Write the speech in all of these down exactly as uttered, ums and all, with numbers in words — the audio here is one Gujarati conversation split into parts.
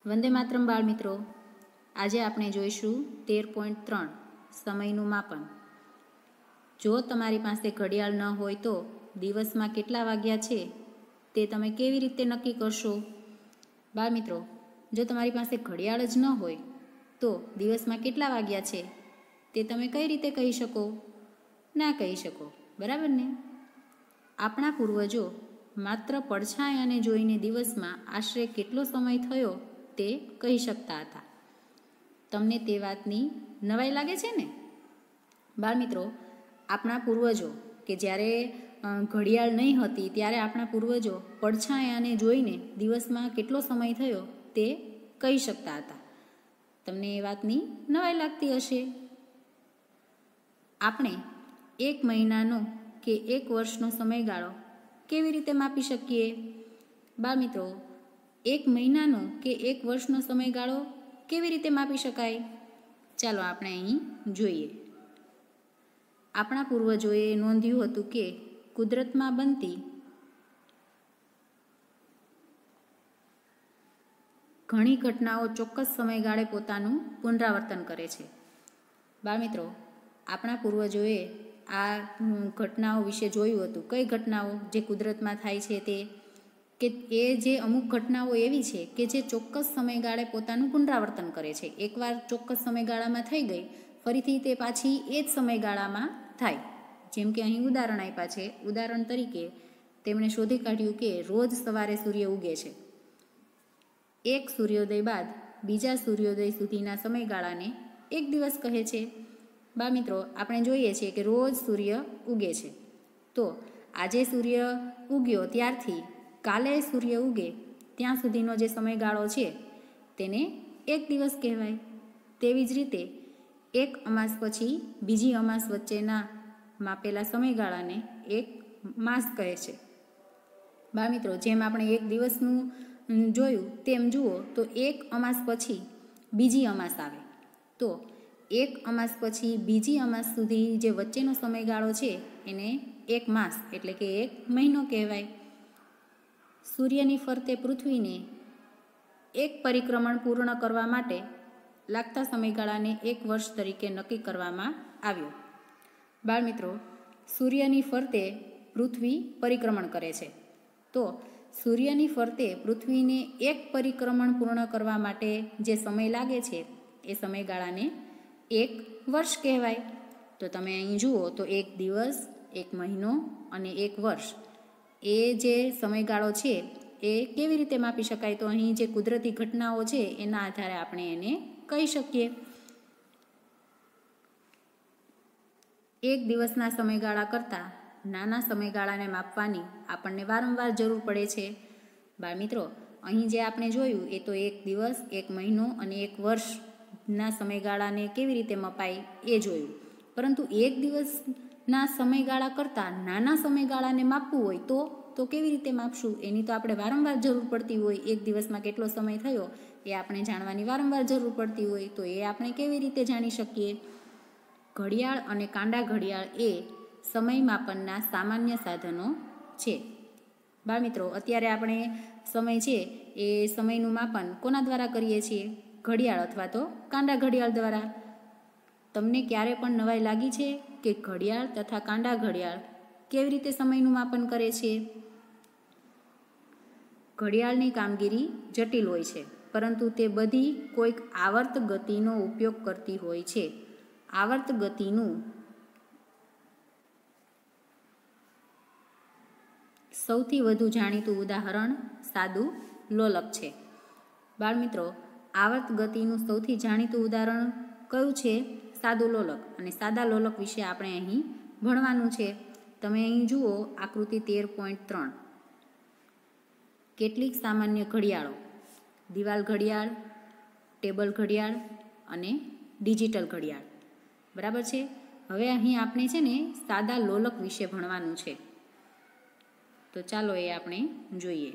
વંદે માતરમ બાળ મિત્રો, આજે આપણે જોઈશું તેર પોઈન્ટ ત્રણ સમયનું માપન. જો તમારી પાસે ઘડિયાળ ન હોય તો દિવસમાં કેટલા વાગ્યા છે તે તમે કેવી રીતે નક્કી કરશો? બાળ મિત્રો, જો તમારી પાસે ઘડિયાળ જ ન હોય તો દિવસમાં કેટલા વાગ્યા છે તે તમે કઈ રીતે કહી શકો? ના કહી શકો, બરાબર ને? આપણા પૂર્વજો માત્ર પડછાયાને જોઈને દિવસમાં આશરે કેટલો સમય થયો તે કહી શકતા હતા. તમને તે વાતની નવાઈ લાગે છે ને? બાળ મિત્રો, આપણા પૂર્વજો કે જ્યારે ઘડિયાળ નહીં હતી ત્યારે આપણા પૂર્વજો પડછાયાને જોઈને દિવસમાં કેટલો સમય થયો તે કહી શકતા હતા. તમને એ વાતની નવાઈ લાગતી હશે. આપણે એક મહિનાનો કે એક વર્ષનો સમયગાળો કેવી રીતે માપી શકીએ? બાળ મિત્રો, એક મહિનાનો કે એક વર્ષનો સમયગાળો કેવી રીતે માપી શકાય? ચાલો આપણે અહીં જોઈએ. આપણા પૂર્વજોએ નોંધ્યું હતું કે કુદરતમાં બનતી ઘણી ઘટનાઓ ચોક્કસ સમયગાળે પોતાનું પુનરાવર્તન કરે છે. બાળ મિત્રો, આપણા પૂર્વજોએ આ ઘટનાઓ વિશે જોયું હતું. કઈ ઘટનાઓ જે કુદરતમાં થાય છે તે કે એ જે અમુક ઘટનાઓ એવી છે કે જે ચોક્કસ સમયગાળે પોતાનું પુનરાવર્તન કરે છે. એકવાર ચોક્કસ સમયગાળામાં થઈ ગઈ, ફરીથી તે પાછી એ જ સમયગાળામાં થાય. જેમ કે અહીં ઉદાહરણ આપ્યા છે. ઉદાહરણ તરીકે તેમણે શોધી કાઢ્યું કે રોજ સવારે સૂર્ય ઉગે છે. એક સૂર્યોદય બાદ બીજા સૂર્યોદય સુધીના સમયગાળાને એક દિવસ કહે છે. બા મિત્રો, આપણે જોઈએ છીએ કે રોજ સૂર્ય ઉગે છે. તો આજે સૂર્ય ઉગ્યો ત્યારથી કાલે સૂર્ય ઉગે ત્યાં સુધીનો જે સમયગાળો છે તેને એક દિવસ કહેવાય. તેવી જ રીતે એક અમાસ પછી બીજી અમાસ વચ્ચેના માપેલા સમયગાળાને એક માસ કહે છે. બા મિત્રો, જેમ આપણે એક દિવસનું જોયું તેમ જુઓ તો એક અમાસ પછી બીજી અમાસ આવે. તો એક અમાસ પછી બીજી અમાસ સુધી જે વચ્ચેનો સમયગાળો છે એને એક માસ એટલે કે એક મહિનો કહેવાય. સૂર્યની ફરતે પૃથ્વીને એક પરિક્રમણ પૂર્ણ કરવા માટે લાગતા સમયગાળાને એક વર્ષ તરીકે નક્કી કરવામાં આવ્યો. બાળ મિત્રો, સૂર્યની ફરતે પૃથ્વી પરિક્રમણ કરે છે. તો સૂર્યની ફરતે પૃથ્વીને એક પરિક્રમણ પૂર્ણ કરવા માટે જે સમય લાગે છે એ સમયગાળાને એક વર્ષ કહેવાય. તો તમે અહીં જુઓ તો એક દિવસ, એક મહિનો અને એક વર્ષ એ જે સમયગાળો છે એ કેવી રીતે માપી શકાય? તો અહીં જે કુદરતી ઘટનાઓ છે એના આધારે આપણે એને કહી શકીએ. એક દિવસના સમયગાળા કરતાં નાના સમયગાળાને માપવાની આપણને વારંવાર જરૂર પડે છે. બાળ મિત્રો, અહીં જે આપણે જોયું એ તો એક દિવસ, એક મહિનો અને એક વર્ષના સમયગાળાને કેવી રીતે મપાય એ જોયું. પરંતુ એક દિવસના સમયગાળા કરતાં નાના સમયગાળાને માપવું હોય તો તો કેવી રીતે માપશું? એની તો આપણે વારંવાર જરૂર પડતી હોય. એક દિવસમાં કેટલો સમય થયો એ આપણે જાણવાની વારંવાર જરૂર પડતી હોય. તો એ આપણે કેવી રીતે જાણી શકીએ? ઘડિયાળ અને કાંડા ઘડિયાળ એ સમય માપનના સામાન્ય સાધનો છે. બાળ મિત્રો, અત્યારે આપણે સમય છે એ સમયનું માપન કોના દ્વારા કરીએ છીએ? ઘડિયાળ અથવા તો કાંડા ઘડિયાળ દ્વારા. તમને ક્યારે પણ નવાઈ લાગી છે કે ઘડિયાળ તથા કાંડા ઘડિયાળ કેવી રીતે સમયનું માપન કરે છે? ઘડિયાળની કામગીરી જટિલ હોય છે, પરંતુ તે બધી કોઈક આવર્ત ગતિનો ઉપયોગ કરતી હોય છે. આવર્ત ગતિનું સૌથી વધુ જાણીતું ઉદાહરણ સાદું લોલક છે. બાળ મિત્રો, આવર્ત ગતિનું સૌથી જાણીતું ઉદાહરણ કયું છે? સાદું લોલક. અને સાદા લોલક વિશે આપણે અહીં ભણવાનું છે. તમે અહીં જુઓ આકૃતિ તેર પોઈન્ટ ત્રણ. કેટલીક સામાન્ય ઘડિયાળો: દિવાલ ઘડિયાળ, ટેબલ ઘડિયાળ અને ડિજિટલ ઘડિયાળ. બરાબર છે? હવે અહીં આપણે છે ને સાદા લોલક વિશે ભણવાનું છે. તો ચાલો એ આપણે જોઈએ.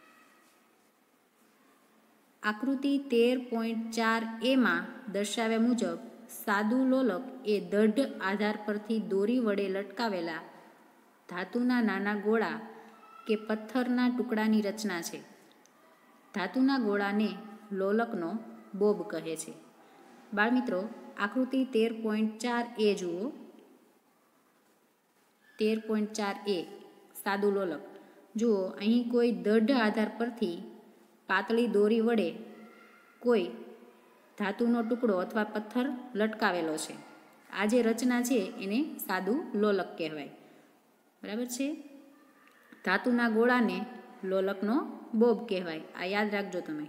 આકૃતિ તેર પોઈન્ટ ચાર એમાં દર્શાવ્યા મુજબ સાદું લોલક એ દઢ આધાર પરથી દોરી વડે લટકાવેલા ધાતુના નાના ગોળા કે પથ્થરના ટુકડાની રચના છે. ધાતુના ગોળાને લોલકનો બોબ કહે છે. બાળમિત્રો, આકૃતિ તેર પોઈન્ટ ચાર એ જુઓ. તેર પોઈન્ટ ચાર એ સાદું લોલક. જુઓ, અહીં કોઈ દઢ આધાર પરથી પાતળી દોરી વડે કોઈ ધાતુનો ટુકડો અથવા પથ્થર લટકાવેલો છે. આ જે રચના છે એને સાદું લોલક કહેવાય. બરાબર છે. ધાતુના ગોળાને લોલકનો બોબ કહેવાય. આ યાદ રાખજો તમે.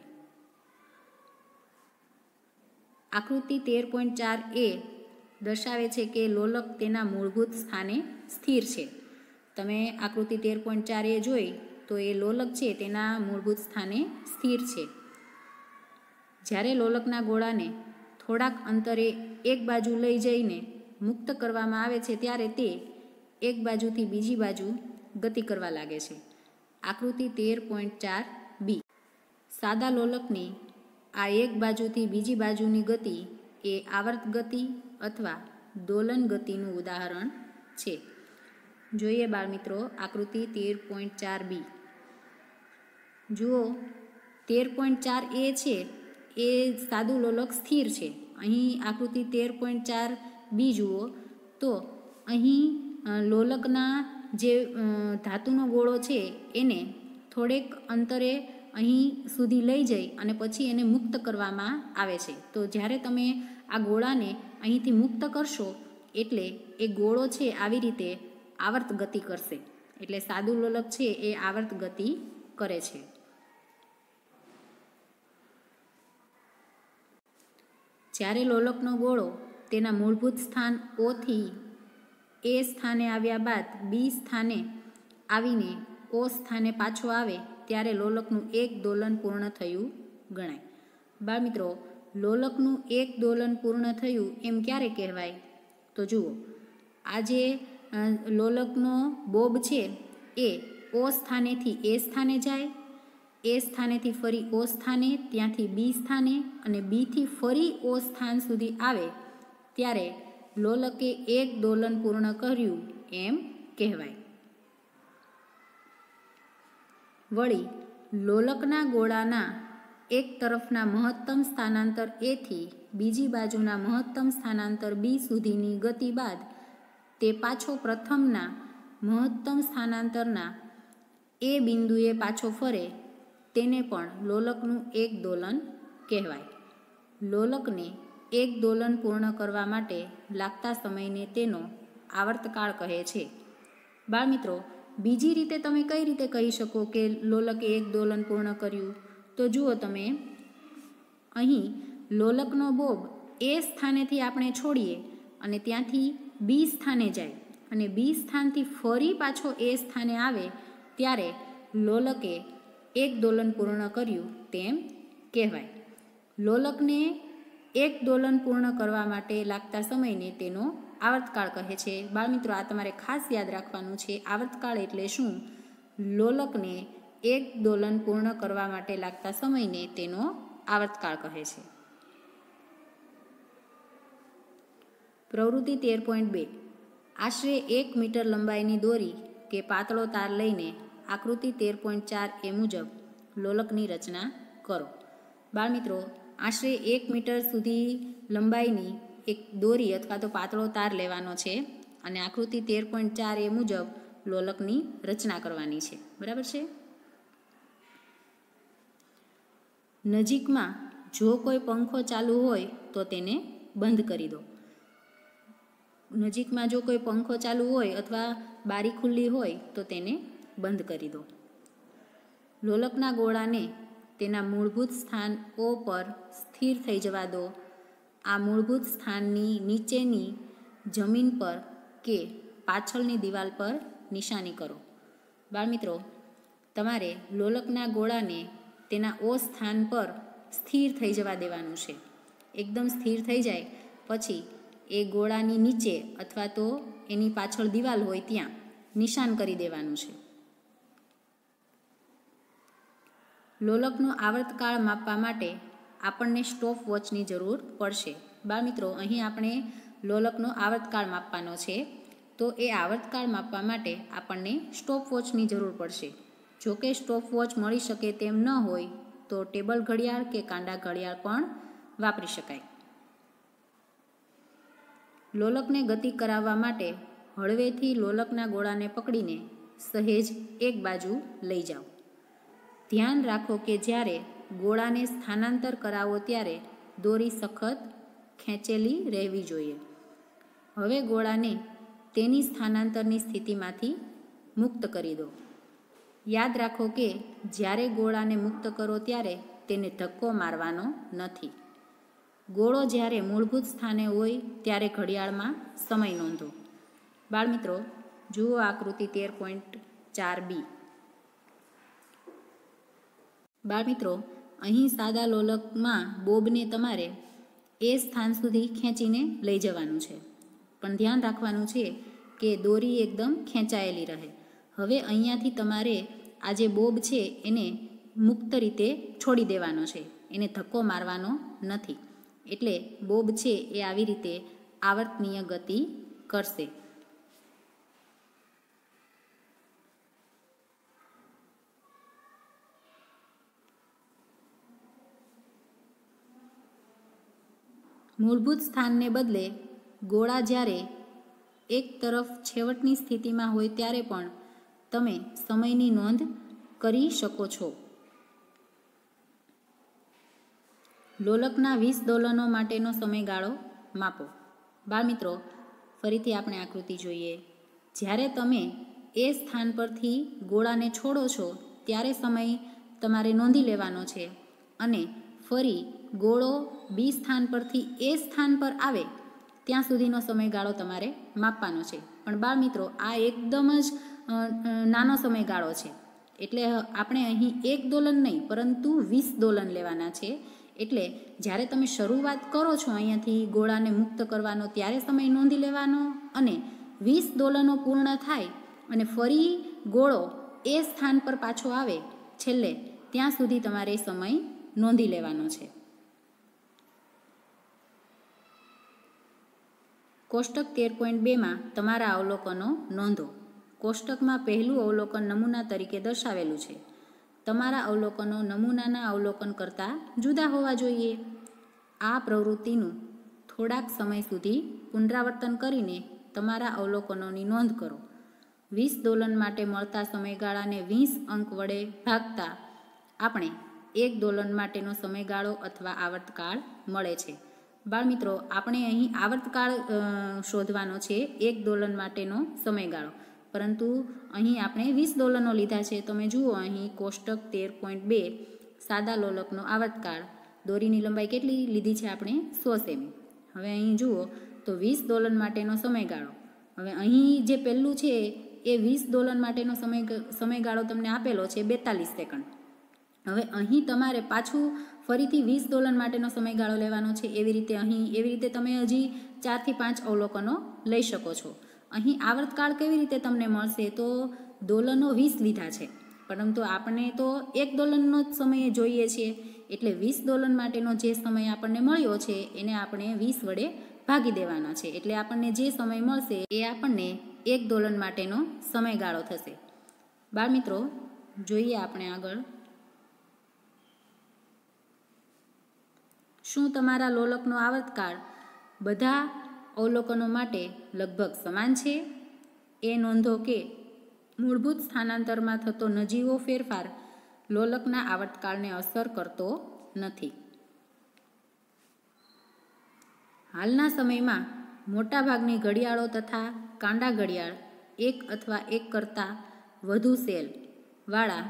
આકૃતિ તેર પોઈન્ટ ચાર એ દર્શાવે છે કે લોલક તેના મૂળભૂત સ્થાને સ્થિર છે. તમે આકૃતિ તેર પોઈન્ટ ચાર એ જોઈ તો એ લોલક છે તેના મૂળભૂત સ્થાને સ્થિર છે. જ્યારે લોલકના ગોળાને થોડાક અંતરે એક બાજુ લઈ જઈને મુક્ત કરવામાં આવે છે ત્યારે તે એક બાજુથી બીજી બાજુ ગતિ કરવા લાગે છે. આકૃતિ તેર પોઈન્ટ ચાર બી. સાદા લોલકની આ એક બાજુથી બીજી બાજુની ગતિ એ આવર્ત ગતિ અથવા દોલન ગતિનું ઉદાહરણ છે. જોઈએ બાળમિત્રો આકૃતિ તેર પોઈન્ટ ચાર બી. જુઓ, તેર પોઈન્ટ ચાર એ છે એ સાદું લોલક સ્થિર છે. અહીં આકૃતિ તેર પોઈન્ટ ચાર બી જુઓ તો અહીં લોલકના જે ધાતુનો ગોળો છે એને થોડેક અંતરે અહીં સુધી લઈ જઈ અને પછી એને મુક્ત કરવામાં આવે છે. તો જ્યારે તમે આ ગોળાને અહીંથી મુક્ત કરશો એટલે એ ગોળો છે આવી રીતે આવર્ત ગતિ કરશે. એટલે સાદું લોલક છે એ આવર્ત ગતિ કરે છે. જ્યારે લોલકનો ગોળો તેના મૂળભૂત સ્થાન ઓથી એ સ્થાને આવ્યા બાદ બી સ્થાને આવીને ઓ સ્થાને પાછો આવે ત્યારે લોલકનું એક દોલન પૂર્ણ થયું ગણાય. બાળમિત્રો, લોલકનું એક દોલન પૂર્ણ થયું એમ ક્યારે કહેવાય? તો જુઓ, આ જે લોલકનો બોબ છે એ ઓ સ્થાનેથી એ સ્થાને જાય, એ સ્થાનેથી ફરી ઓ સ્થાને, ત્યાંથી બી સ્થાને અને બીથી ફરી ઓ સ્થાન સુધી આવે ત્યારે લોલકે એક દોલન પૂર્ણ કર્યું એમ કહેવાય. વળી લોલકના ગોળાના એક તરફના મહત્તમ સ્થાનાંતર એથી બીજી બાજુના મહત્તમ સ્થાનાંતર બી સુધીની ગતિ બાદ તે પાછો પ્રથમના મહત્તમ સ્થાનાંતરના એ બિંદુએ પાછો ફરે તેને પણ લોલકનું એક દોલન કહેવાય. લોલકને એક દોલન પૂર્ણ કરવા માટે લાગતા સમયને તેનો આવર્તકાળ કહે છે. બાળમિત્રો, બીજી રીતે તમે કઈ રીતે કહી શકો કે લોલકે એક દોલન પૂર્ણ કર્યું? તો જુઓ તમે, અહીં લોલકનો બોબ એ સ્થાનેથી આપણે છોડીએ અને ત્યાંથી બી સ્થાને જાય અને બી સ્થાનથી ફરી પાછો એ સ્થાને આવે ત્યારે લોલકે એક દોલન પૂર્ણ કર્યું તેમ કહેવાય. લોલકને એક દોલન પૂર્ણ કરવા માટે લાગતા સમયને તેનો આવર્તકાળ કહે છે. બાળમિત્રો, આ તમારે ખાસ યાદ રાખવાનું છે. આવર્તકાળ એટલે શું? લોલકને એક દોલન પૂર્ણ કરવા માટે લાગતા સમયને તેનો આવર્તકાળ કહે છે. પ્રવૃત્તિ તેર પોઈન્ટ બે. આશરે એક મીટર લંબાઈની દોરી કે પાતળો તાર લઈને આકૃતિ તેર પોઈન્ટ ચાર એ મુજબ લોલકની રચના કરો. બાળમિત્રો, આશરે એક મીટર સુધી લંબાઈની એક દોરી અથવા તો પાતળો તાર લેવાનો છે અને આકૃતિ તેર પોઈન્ટ ચાર એ મુજબ લોલકની રચના કરવાની છે. બરાબર છે. નજીકમાં જો કોઈ પંખો ચાલુ હોય તો તેને બંધ કરી દો. નજીકમાં જો કોઈ પંખો ચાલુ હોય અથવા બારી ખુલ્લી હોય તો તેને બંધ કરી દો. લોલકના ગોળાને તેના મૂળભૂત સ્થાન ઓ પર સ્થિર થઈ જવા દો. આ મૂળભૂત સ્થાનની નીચેની જમીન પર કે પાછળની દિવાલ પર નિશાની કરો. બાળમિત્રો, તમારે લોલકના ગોળાને તેના ઓ સ્થાન પર સ્થિર થઈ જવા દેવાનું છે. એકદમ સ્થિર થઈ જાય પછી એ ગોળાની નીચે અથવા તો એની પાછળ દિવાલ હોય ત્યાં નિશાન કરી દેવાનું છે. લોલકનો આવર્તકાળ માપવા માટે આપણને સ્ટોપ વોચની જરૂર પડશે. બાળમિત્રો, અહીં આપણે લોલકનો આવર્તકાળ માપવાનો છે તો એ આવર્તકાળ માપવા માટે આપણને સ્ટોપ વોચની જરૂર પડશે. જો કે સ્ટોપ વોચ મળી શકે તેમ ન હોય તો ટેબલ ઘડિયાળ કે કાંડા ઘડિયાળ પણ વાપરી શકાય. લોલકને ગતિ કરાવવા માટે હળવેથી લોલકના ગોળાને પકડીને સહેજ એક બાજુ લઈ જાઓ. ધ્યાન રાખો કે જ્યારે ગોળાને સ્થાનાંતર કરાવો ત્યારે દોરી સખત ખેંચેલી રહેવી જોઈએ. હવે ગોળાને તેની સ્થાનાંતરની સ્થિતિમાંથી મુક્ત કરી દો. યાદ રાખો કે જ્યારે ગોળાને મુક્ત કરો ત્યારે તેને ધક્કો મારવાનો નથી. ગોળો જ્યારે મૂળભૂત સ્થાને હોય ત્યારે ઘડિયાળમાં સમય નોંધો. બાળમિત્રો, જુઓ આકૃતિ તેર પોઈન્ટ ચાર બી. બાળમિત્રો, અહીં સાદા લોલકમાં બોબને તમારે એ સ્થાન સુધી ખેંચીને લઈ જવાનું છે, પણ ધ્યાન રાખવાનું છે કે દોરી એકદમ ખેંચાયેલી રહે. હવે અહીંયાથી તમારે આ જે બોબ છે એને મુક્ત રીતે છોડી દેવાનો છે, એને ધક્કો મારવાનો નથી. એટલે બોબ છે એ આવી રીતે આવર્તનીય ગતિ કરશે. મૂળભૂત સ્થાનને બદલે ગોળા જ્યારે એક તરફ છેવટની સ્થિતિમાં હોય ત્યારે પણ તમે સમયની નોંધ કરી શકો છો. લોલકના વીસ દોલનો માટેનો સમયગાળો માપો. બાળમિત્રો, ફરીથી આપણે આકૃતિ જોઈએ. જ્યારે તમે એ સ્થાન પરથી ગોળાને છોડો છો ત્યારે સમય તમારે નોંધી લેવાનો છે અને ફરી ગોળો બી સ્થાન પરથી એ સ્થાન પર આવે ત્યાં સુધીનો સમયગાળો તમારે માપવાનો છે. પણ બાળમિત્રો, આ એકદમ જ નાનો સમયગાળો છે. એટલે આપણે અહીં એક દોલન નહીં પરંતુ વીસ દોલન લેવાના છે. એટલે જ્યારે તમે શરૂઆત કરો છો અહીંયાથી ગોળાને મુક્ત કરવાનો ત્યારે સમય નોંધી લેવાનો અને વીસ દોલનો પૂર્ણ થાય અને ફરી ગોળો એ સ્થાન પર પાછો આવે છેલ્લે ત્યાં સુધી તમારે સમય નોંધી લેવાનો છે. કોષ્ટક તેર પોઈન્ટ બેમાં તમારા અવલોકનો નોંધો. કોષ્ટકમાં પહેલું અવલોકન નમૂના તરીકે દર્શાવેલું છે. તમારા અવલોકનો નમૂનાના અવલોકન કરતાં જુદા હોવા જોઈએ. આ પ્રવૃત્તિનું થોડાક સમય સુધી પુનરાવર્તન કરીને તમારા અવલોકનોની નોંધ કરો. વીસ દોલન માટે મળતા સમયગાળાને વીસ અંક વડે ભાગતા આપણે એક દોલન માટેનો સમયગાળો અથવા આવર્તકાળ મળે છે. બાળમિત્રો, આપણે અહીં આવર્તકાળ શોધવાનો છે, એક દોલન માટેનો સમયગાળો, પરંતુ અહીં આપણે વીસ દોલનો લીધા છે. તમે જુઓ અહીં કોષ્ટક તેર પોઈન્ટ બે સાદા લોલકનો આવર્તકાળ, દોરીની લંબાઈ કેટલી લીધી છે આપણે? સો સેમી. હવે અહીં જુઓ તો વીસ દોલન માટેનો સમયગાળો. હવે અહીં જે પહેલું છે એ વીસ દોલન માટેનો સમય સમયગાળો તમને આપેલો છે બેતાલીસ સેકન્ડ. હવે અહીં તમારે પાછું ફરીથી વીસ દોલન માટેનો સમયગાળો લેવાનો છે. એવી રીતે અહીં એવી રીતે તમે હજી ચારથી પાંચ અવલોકનો લઈ શકો છો. અહીં આવર્તકાળ કેવી રીતે તમને મળશે? તો દોલનો વીસ લીધા છે, પરંતુ આપણે તો એક દોલનનો જ સમય જોઈએ છીએ. એટલે વીસ દોલન માટેનો જે સમય આપણને મળ્યો છે એને આપણે વીસ વડે ભાગી દેવાના છે. એટલે આપણને જે સમય મળશે એ આપણને એક દોલન માટેનો સમયગાળો થશે. બાળમિત્રો, જોઈએ આપણે આગળ. શું તમારા લોલકનો આવર્તકાળ બધા અવલોકનો માટે લગભગ સમાન છે? એ નોંધો કે મૂળભૂત સ્થાનાંતરમાં થતો નજીવો ફેરફાર લોલકના આવર્તકાળને અસર કરતો નથી. હાલના સમયમાં મોટાભાગની ઘડિયાળો તથા કાંડા ઘડિયાળ એક અથવા એક કરતાં વધુ સેલ વાળા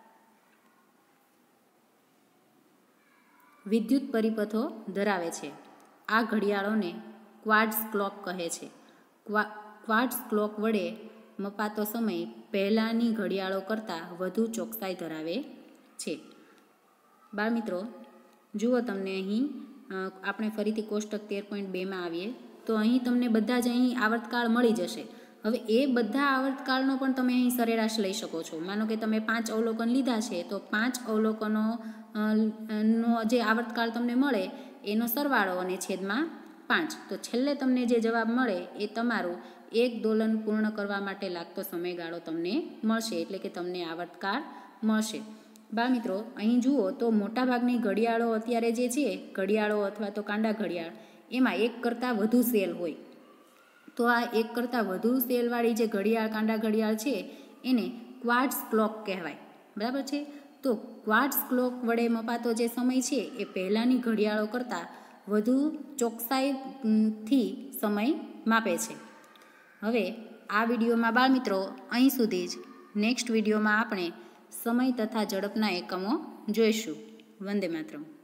વિદ્યુત પરિપથો ધરાવે છે. આ ઘડિયાળોને ક્વાર્ટઝ ક્લોક કહે છે. ક્વાર્ટઝ ક્લોક વડે મપાતો સમય પહેલાંની ઘડિયાળો કરતાં વધુ ચોકસાઈ ધરાવે છે. બાળમિત્રો, જુઓ, તમને અહીં આપણે ફરીથી કોષ્ટક તેર પોઈન્ટ બેમાં આવીએ તો અહીં તમને બધા જ અહીં આવર્તકાળ મળી જશે. હવે એ બધા આવર્તકાળનો પણ તમે અહીં સરેરાશ લઈ શકો છો. માનો કે તમે પાંચ અવલોકન લીધા છે તો પાંચ અવલોકનો નો જે આવર્તકાળ તમને મળે એનો સરવાળો અને છેદમાં પાંચ. તો છેલ્લે તમને જે જવાબ મળે એ તમારું એક દોલન પૂર્ણ કરવા માટે લાગતો સમયગાળો તમને મળશે. એટલે કે તમને આવર્તકાળ મળશે. બાળમિત્રો, અહીં જુઓ તો મોટાભાગની ઘડિયાળો અત્યારે જે છે ઘડિયાળો અથવા તો કાંડા ઘડિયાળ એમાં એક કરતાં વધુ સેલ હોય. તો આ એક કરતાં વધુ સેલવાળી જે ઘડિયાળ કાંડા ઘડિયાળ છે એને ક્વાર્ટઝ ક્લોક કહેવાય. બરાબર છે. તો ક્વાર્ટઝ ક્લોક વડે મપાતો જે સમય છે એ પહેલાંની ઘડિયાળો કરતાં વધુ ચોકસાઈથી સમય માપે છે. હવે આ વિડીયોમાં બાળમિત્રો અહીં સુધી જ. નેક્સ્ટ વિડીયોમાં આપણે સમય તથા ઝડપના એકમો જોઈશું. વંદે માતરમ.